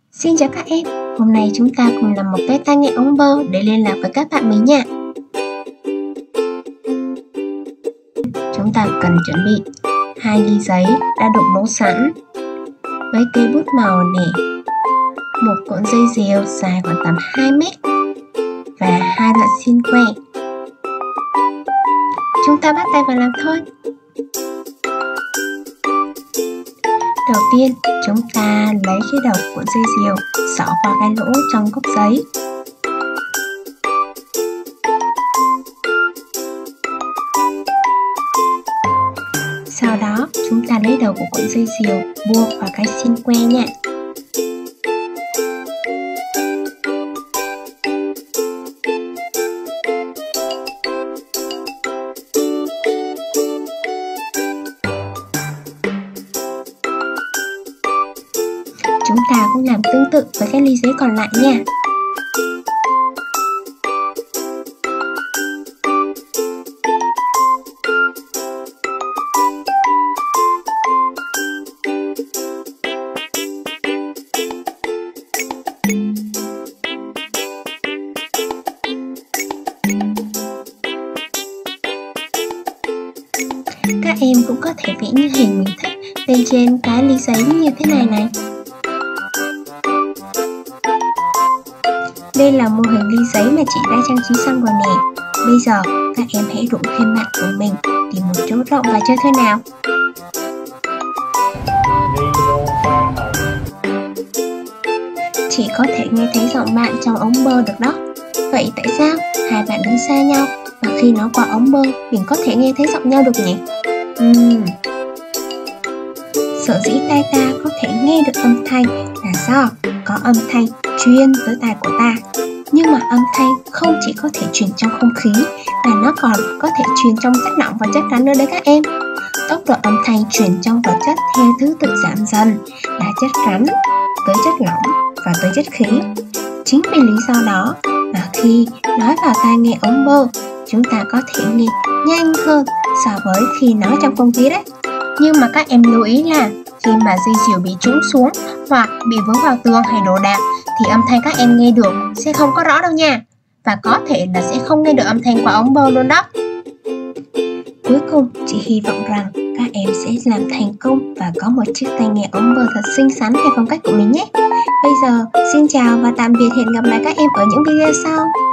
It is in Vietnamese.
Xin chào các em, hôm nay chúng ta cùng làm một cái tai nghe ống bơ để liên lạc với các bạn mình nha. Chúng ta cần chuẩn bị 2 ly giấy đã được nấu sẵn với cây bút màu nè, một cuộn dây rìu dài khoảng tầm 2 mét và 2 đoạn xiên que. Chúng ta bắt tay vào làm thôi. Đầu tiên, chúng ta lấy cái đầu cuộn dây rìu xỏ qua cái lỗ trong gốc giấy. Sau đó, chúng ta lấy đầu của cuộn dây rìu buộc vào cái xiên que nha. Chúng ta cũng làm tương tự với cái ly giấy còn lại nha. Các em cũng có thể vẽ những hình mình thích lên trên cái ly giấy như thế này này. Đây là mô hình ly giấy mà chị đã trang trí xong rồi nè. Bây giờ các em hãy rủ thêm bạn của mình tìm một chỗ rộng và chơi thôi nào. Chị có thể nghe thấy giọng bạn trong ống bơ được đó. Vậy tại sao hai bạn đứng xa nhau và khi nó qua ống bơ mình có thể nghe thấy giọng nhau được nhỉ? Sở dĩ tai ta có thể nghe được âm thanh là do có âm thanh truyền tới tai của ta. Nhưng mà âm thanh không chỉ có thể truyền trong không khí mà nó còn có thể truyền trong chất lỏng và chất rắn nữa đấy các em. Tốc độ âm thanh truyền trong vật chất theo thứ tự giảm dần là chất rắn, tới chất lỏng và tới chất khí. Chính vì lý do đó mà khi nói vào tai nghe ống bơ, chúng ta có thể nghe nhanh hơn so với khi nói trong không khí đấy. Nhưng mà các em lưu ý là khi mà dây rìu bị trũng xuống hoặc bị vướng vào tường hay đồ đạc thì âm thanh các em nghe được sẽ không có rõ đâu nha. Và có thể là sẽ không nghe được âm thanh qua ống bơ luôn đó. Cuối cùng, chị hy vọng rằng các em sẽ làm thành công và có một chiếc tai nghe ống bơ thật xinh xắn theo phong cách của mình nhé. Bây giờ, xin chào và tạm biệt, hẹn gặp lại các em ở những video sau.